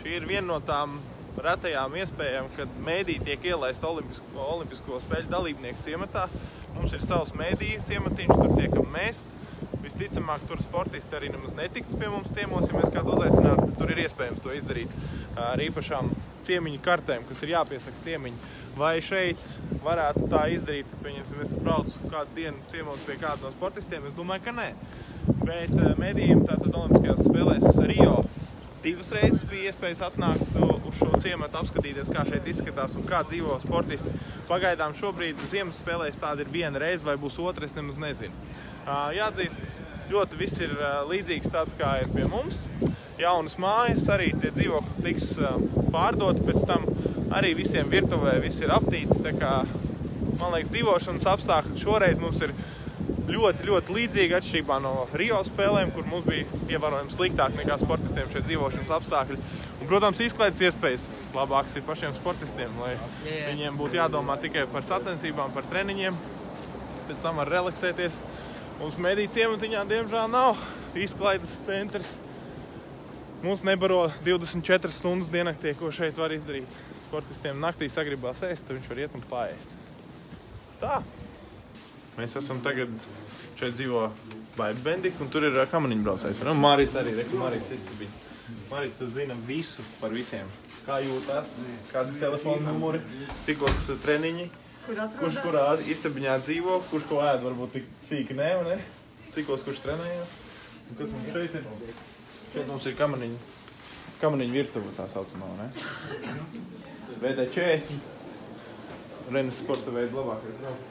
Šī ir viena no tām retajām iespējām, kad mēdī tiek ielaista olimpisko spēļu dalībnieku ciematā. Mums ir savs mēdīju ciematiņš, tur tiekam mēs. Visticamāk, tur sportisti arī nemaz netiktu pie mums ciemos, ja mēs kādu uzaicinātu, bet tur ir iespējams to izdarīt ar īpašām ciemiņu kartēm, kas ir jāpiesaka ciemiņi. Vai šeit varētu tā izdarīt, pieņemsim, es braucu kādu dienu ciemot pie kādu no sportistiem? Es domāju, ka nē. Bet mēdījiem tātad Olimpiskajās spēlēs Rio 2 reizes bija iespējas atnākt uz šo ciematu, apskatīties, kā šeit izskatās un kā dzīvo sportisti. Pagaidām šobrīd ziemas spēlēs tāda ir 1 reize, vai būs 2, es nemaz nezinu. Jāatzīst, ļoti viss ir līdzīgs tāds, kā ir pie mums. Jaunas mājas, arī tie dzīvokļi tiks pārdoti, pēc tam arī visiem virtuvē viss ir aptīts. Tā kā, man liekas, dzīvošanas apstākļi šoreiz mums ir ļoti, ļoti līdzīgi atšķirībā no Rio spēlēm, kur mums bija ievērojami sliktāk nekā sportistiem šie dzīvošanas apstākļi. Un, protams, izklaides iespējas labāks ir pašiem sportistiem, lai viņiem būtu jādomā tikai par sacensībām, par treniņiem, pēc tam var relaksēties. Mums mediju ciematiņā, diemžēl, nav izklaides centrs. Mums nebaro 24 stundas diennaktī, ko šeit var izdarīt. Sportistiem naktī sagribās ēst, tad viņš var iet un paēst. Tā. Mēs esam tagad, šeit dzīvo Baiba Bendika, un tur ir kamaniņu braucējs. Marita arī, Marita istabiņa. Marita zina visu par visiem. Kā jūtās, kādi telefona numuri, cikos treniņi. Kurš kurā istabiņā dzīvo, kurš ko ēd, varbūt tik cīki ne? Cikos kurš trenējās. Un kas mums šeit ir? Šeit mums ir kamaniņu virtuve, tā saucamā, ne? VD40. Renes sporta veids labākais draugs.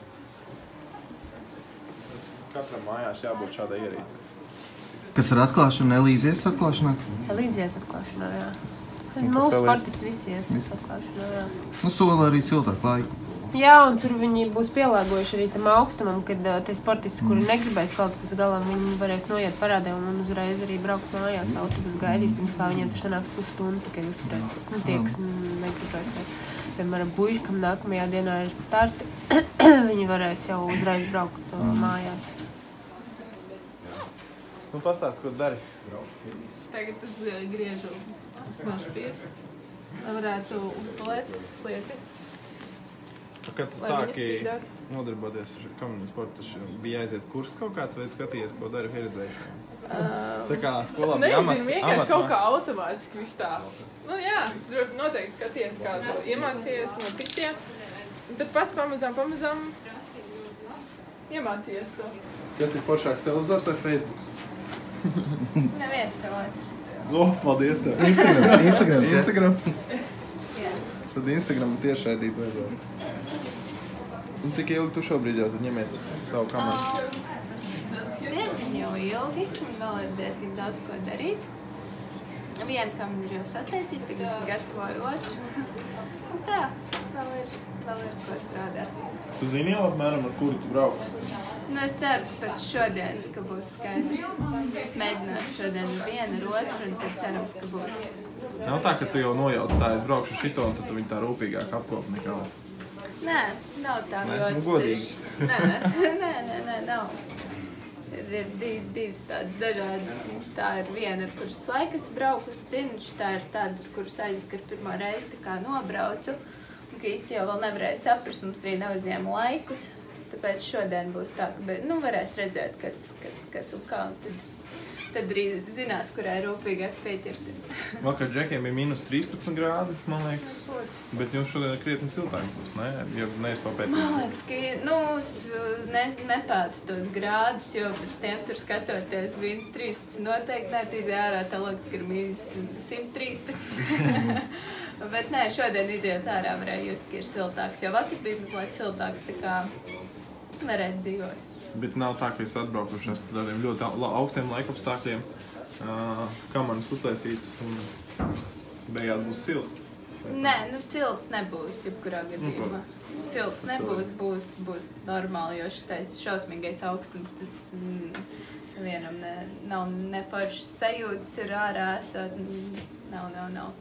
Katram mājās jābūt šādai ierīcei. Kas ar atklāšanu? Elīzijas atklāšanā? Elīzijas atklāšanā, jā. Mūsu sportisti visi ies atklāšanā, jā. Nu, sola arī siltāk laiku. Jā, un tur viņi būs pielāgojuši arī tam augstumam, kad tie sportisti, kuri negribēs palikt līdz galam, viņi varēs noiet parādē un uzreiz arī braukt mājās, autobus gaidīt, principā viņiem tur sanāk pusstundu tikai uzturēties. Nu, tie, kas negribēs, piemēram, puiši, kam nākamajā dienā ir starti, viņi varēs jau uzreiz braukt mājās. Nu, pastāst, ko dari? Tagad es griežu smašu pieru, lai varētu uzpalēt slieci. Kad tu sāki nodarboties ar kamaniņu sportu, bija aiziet kurs kaut kāds vai skatījies, ko dara hairdresseriem? Tā kā skolā bija nezinu, vienkārši kaut kā automātiski viss tā. Nu jā, noteikti skaties kādu iemācījies no citiem. Un tad pats pamazām iemācījies to. Kas ir foršāks, televizors vai Facebooks? Neviens tev otrs. Paldies tev. Instagrams. Tad Instagram tiešraidīt vajadzētu. Un cik ilgi tu šobrīd jau ņemies savu kamanu? Diezgan jau ilgi, un vēl ir diezgan daudz ko darīt. Vienu kamanu ir jau sataisīt, tagad gatavoju otru. Un tā, vēl ir ko strādāt. Tu zini jau apmēram, ar kuru tu brauks? Nu, es ceru, ka pēc šodienas, ka būs skaidrs. Es mēģināšu šodien vienu ar otru, un tad cerams, ka būs. Nav tā, ka tu jau nojauti tā, es braukšu šito, un tad tu viņu tā rūpīgāk apkopi nekā. Nē, nav tā ļoti. Nu, godīgi. Nē, nav. Ir divas tādas dažādas. Tā ir viena, ar kuras laikus braukus, zinu, tā ir tāda, ar kuras aizvakar pirmo reizi tā kā nobraucu. Un ka īsti jau vēl nevarēja saprast, mums arī neuzņēma laikus. Tāpēc šodien būs tā, ka varēs redzēt, kas un kā. Tad arī zinās, kurā ir rūpīgāk pieķerties. Vakar džekiem bija minus 13 grādi, man liekas. Bet jums šodien ir krietni siltāk būs, ne? Ja neizpapētīt. Man liekas, ka es nepētu tos grādus, jo pēc tiem tur skatoties minus 13 noteikti netīzē ārā, tā liekas, ka ir minus 113. Bet nē, šodien iziet ārā varēja just, ka ir siltāks, jo vakar bija mazliet siltāks, tā kā varētu dzīvot. Bet nav tā, ka jūs atbraukušies ar tādiem ļoti augstiem laikapstākļiem, kamanas uztaisītas un beigās būs silts. Nē, nu silts nebūs, jebkurā gadījumā. Silts nebūs, būs normāli, jo šitais šausmīgais augstums, tas vienam nav neforšas sajūtas, ir ārā esot, nav.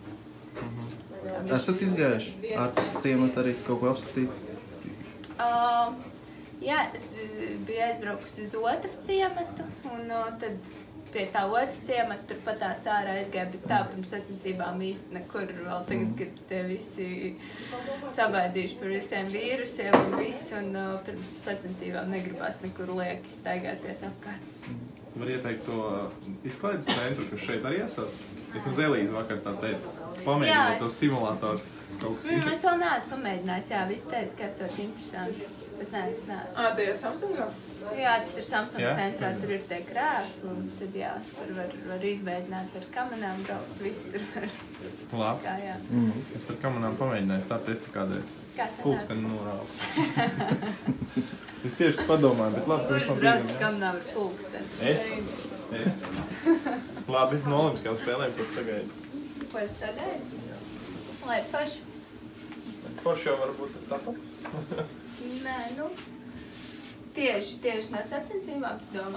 Esat izgājuši ārpus ciemata arī kaut ko apskatīt? Jā, es biju aizbraukusi uz otru ciematu, un tad pie tā otra ciemata, tur pat tās ārā aizgāja, bet tā pirms sacensībām īsti nekur vēl tagad, kad tie visi sabaidījuši par visiem vīrusiem un visu, un pirms sacensībām negribās nekur lieki staigāties apkārt. Var ieteikt to izklaides centru, kas šeit arī esat? Vismaz Elīze vakar tā teica. Pamēģināt tos simulators. Es vēl neesmu pamēģinājis, jā, visi teica, ka esot interesanti, bet nē, es neesmu. Tajā Samsungā? Jā, tas ir Samsung centrā, tur ir tie krēsli, un tad jā, tur var izmēģināt ar kamerām braukt, visi tur var. Labi. Kā, jā. Es ar kamerām pamēģināju tā testi kādreiz. Kā sanāk? Pulksteni norāvu. Es tieši padomāju, bet labi. Kurš brauc ar kamerām ar pulksteni? Es. Labi, no olimpiskajām spēlēm, ko sagaidu? Ko es sagaidu? Lai paši. Forši jau varbūt ir tāpat. Nē, nu, tieši no sacensībām, tu domā?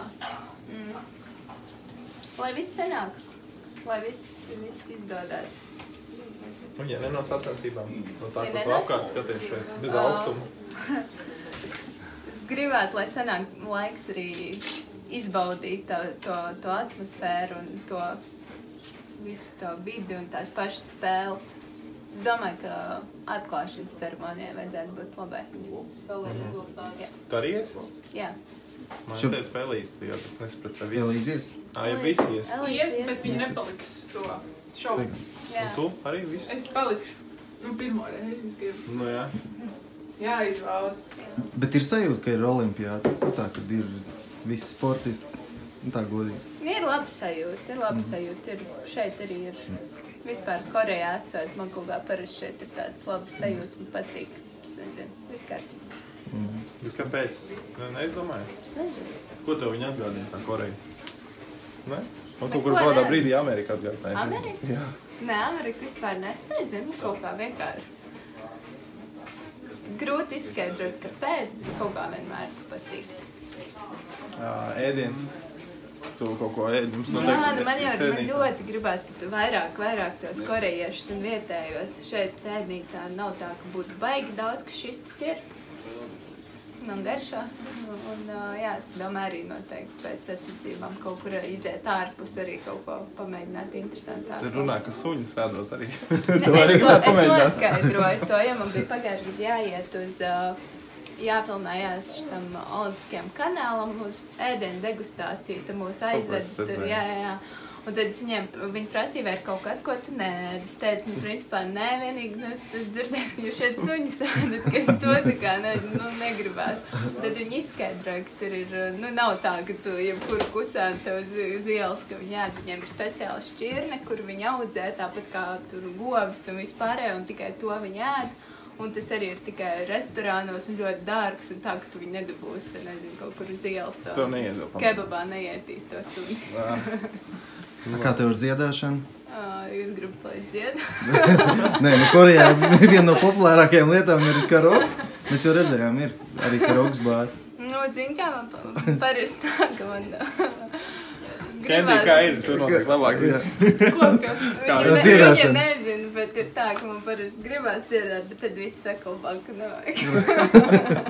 Lai viss sanāk, lai viss izdodās. Un ja ne no sacensībām, no tā, Ja ko ne tu no apkārt skaties šeit, bez augstuma. Es gribētu, lai sanāk laiks arī izbaudīt to atmosfēru un to visu to vidi un tās pašas spēles. Es domāju, ka atklāšanas ceremonijai vajadzētu būt labai. Jā. Tu arī esi? Jā. Man teica spēlīs, tu jau tas nesaprat tā visi. Elīzies? Ja visi ies. Ies, bet viņi nepaliks uz to šovu. Jā. Un tu arī visi? Es palikšu. Pirmo reizi es gribu. Nu jā. Jāizbauda. Bet ir sajūta, ka ir olimpiāda. Tā, kad ir visi sportisti. Tā godīgi. Ir labi sajūta. Šeit arī ir. Vispār Korejā esot, man kaut kā parasti šeit ir tāds labs sajūta, man patīk. Es nezinu, viss kārtīgi. Bet kāpēc? Neizdomāju? Es nezinu. Ko tev viņi atgādina tā Koreja? Ne? Man Bet kaut kur ko kādā ne? brīdī Amerika atgādināja. Amerika? Jā. Nē, Amerika vispār nezinu, kaut kā vienkārši. Grūti izskaidrot, kāpēc, bet kaut kā vienmēr patīk. Ēdiens. Tu kaut ko ēd, mums Jā, man ļoti gribās vairāk tos korejiešus un vietējos. Šeit ēdnīcā nav tā, ka būtu baigi daudz, ka šis tas ir. Man garšo. Un jā, es domāju arī noteikti pēc sacensībām kaut kur iziet ārpus arī kaut ko pamēģināt interesantāku. Te runā, ka suņus ēdot arī. Es noskaidroju to, ja man bija pagājuši gadu jāiet uz... jāfilmējās šitam olimpiskajam kanālam uz ēdienu degustāciju, tad mūs aizved tur, jā. Un tad viņi prasīja, vai ir kaut kas, ko tu neēdi. Es teicu, principā, nē, vienīgi, es dzirdēju, ka jūs šeit suņus ēdat, ka es to tā kā negribētu. Tad viņi izskaidroja, ka tur ir, nav tā, ka tu jebkuru kucēnu tev uz ielas, ka viņi ēd. Viņiem ir speciāla šķirne, kur viņi audzē, tāpat kā tur govis un vispārējo, un tikai to viņi ēd. Un tas arī ir tikai restorānos un ļoti dārgs, un tā, ka tu viņu nedabūsi, tad nezinu, kaut kur uz ielas to. Tev neiedot. Kebabā neietīs to suni. Kā tev ir dziedāšana? Jūs gribat, lai es dziedu? Nē, Korejā viena no populārākajām lietām ir karaoke. Mēs jau redzējām, ir arī karaoke bāri. Zini, kā man parasti tā, ka man... Kendi, kā ir, tur notiek labāk zina. Ko kas? Viņa nezinu, bet ir tā, ka man parasti gribās dziedāt, bet tad viss saka labāk, ka nevajag.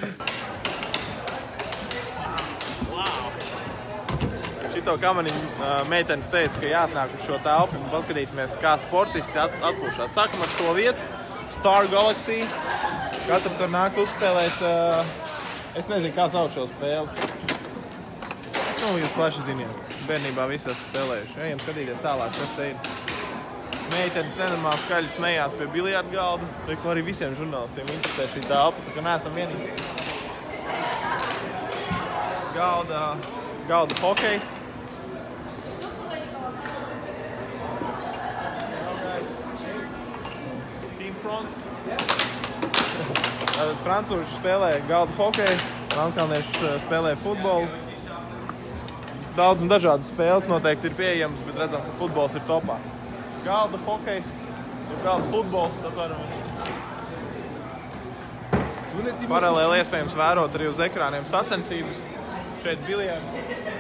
Šito kamaniņu meitenes teica, ka jāatnāk uz šo telpu un paskatīsimies, kā sportisti atpūšās. Sākam ar šo vietu, Star Galaxy. Katrs var nākt uzspēlēt, es nezinu, kā sauc šo spēli. Jūs paši ziniet. Bērnībā visi esat spēlējuši. Ejam skatīties tālāk, kas te ir. Meitenes nenormāli skaļi smējās pie biljārdu galda. Ko arī visiem žurnālistiem interesē šī telpa, tā kā neesam vienīgi. Galda hokejs. Team fronts. Francūži spēlē galda hokeju, melnkalnieši spēlē futbolu. Daudz un dažādas spēles noteikti ir pieejamas, bet redzam, ka futbols ir topā. Galda hokejs, galda futbols, Paralēli iespējams vērot arī uz ekrāniem sacensības. Šeit biljārdi.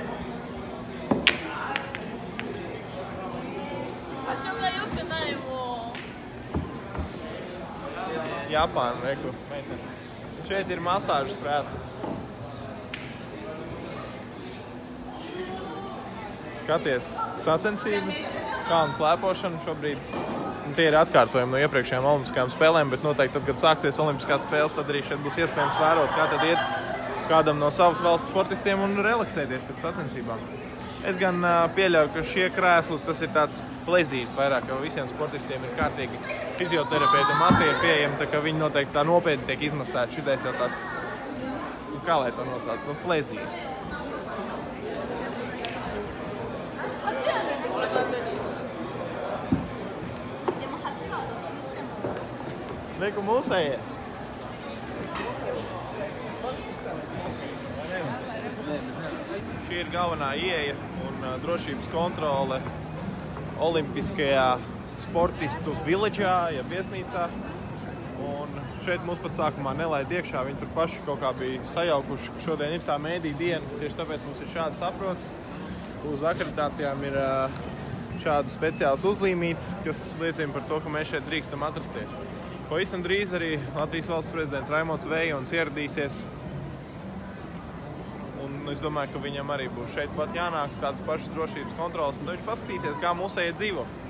Japāna, reku, meitene. Šeit ir masāžas krēsli. skaties sacensības, kalnu slēpošanu šobrīd. Un tie ir atkārtojumi no iepriekšējām olimpiskajām spēlēm, bet noteikti tad, kad sāksies olimpiskās spēles, tad arī šeit būs iespējams vērot, kā tad iet kādam no savas valsts sportistiem un relaksēties pēc sacensībām. Es gan pieļauju, ka šie krēsli, tas ir tāds plezīrs vairāk, jo visiem sportistiem ir kārtīgi fizioterapeiti un masieri pieejami, tā ka viņi noteikti tā nopietni tiek izmasēti. Šitais jau tāds, kā lai to nosauc, plezīrs. Reku mūsējie. Šī ir galvenā ieeja un drošības kontrole olimpiskajā sportistu village'ā, ja viesnīcā. Un šeit mums pat sākumā nelaid iekšā, viņi tur paši kaut kā bija sajaukuši, ka šodien ir tā mēdī diena, tieši tāpēc mums ir šāds saprots. Uz akreditācijām ir šādas speciālas uzlīmītes, kas liecina par to, ka mēs šeit drīkstam atrasties. Pavisam drīz arī Latvijas valsts prezidents Raimonds Vējons ieradīsies. Un es domāju, ka viņam arī būs šeit pat jānāk tādas pašas drošības kontrolas, un viņš paskatīsies, kā mūsējie dzīvo.